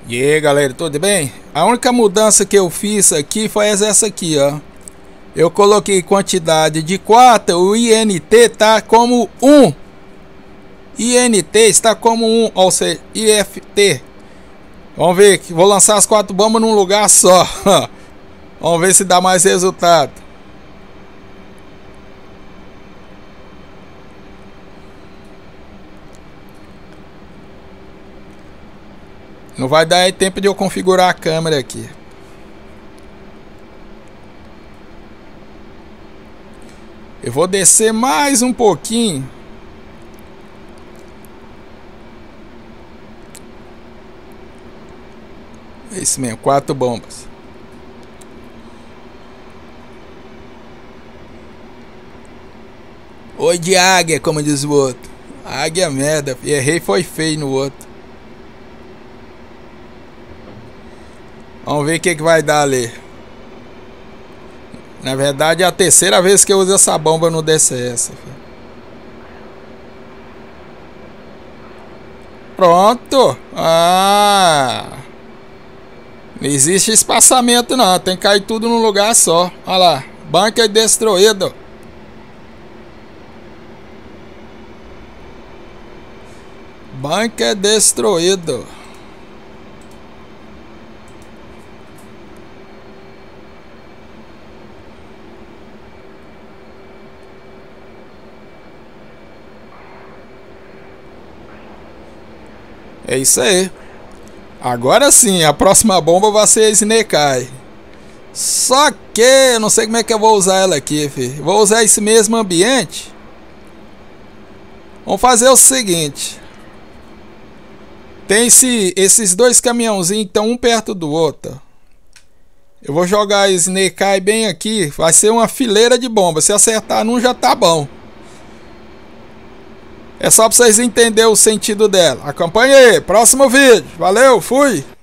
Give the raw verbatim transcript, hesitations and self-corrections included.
E aí galera, tudo bem? A única mudança que eu fiz aqui foi essa aqui, ó. Eu coloquei quantidade de quatro, o I N T tá como um. I N T está como um, ou seja, I F T. Vamos ver, vou lançar as quatro bombas num lugar só. Vamos ver se dá mais resultado. Não vai dar tempo de eu configurar a câmera aqui. Eu vou descer mais um pouquinho. É isso mesmo, quatro bombas. Oi de águia, como diz o outro. Águia merda, errei foi feio no outro. Vamos ver o que, que vai dar ali. Na verdade é a terceira vez que eu uso essa bomba no D C S. Pronto. Ah, não existe espaçamento não. Tem que cair tudo num lugar só. Olha lá. Bunker destruído. Bunker destruído. É isso aí. Agora sim, a próxima bomba vai ser a Snake Eye. Só que eu não sei como é que eu vou usar ela aqui, filho. Vou usar esse mesmo ambiente. Vamos fazer o seguinte. Tem esse, esses dois caminhãozinhos que estão um perto do outro. Eu vou jogar a Snake Eye bem aqui. Vai ser uma fileira de bombas. Se acertar num já tá bom. É só pra vocês entenderem o sentido dela. Acompanhe aí. Próximo vídeo. Valeu, fui.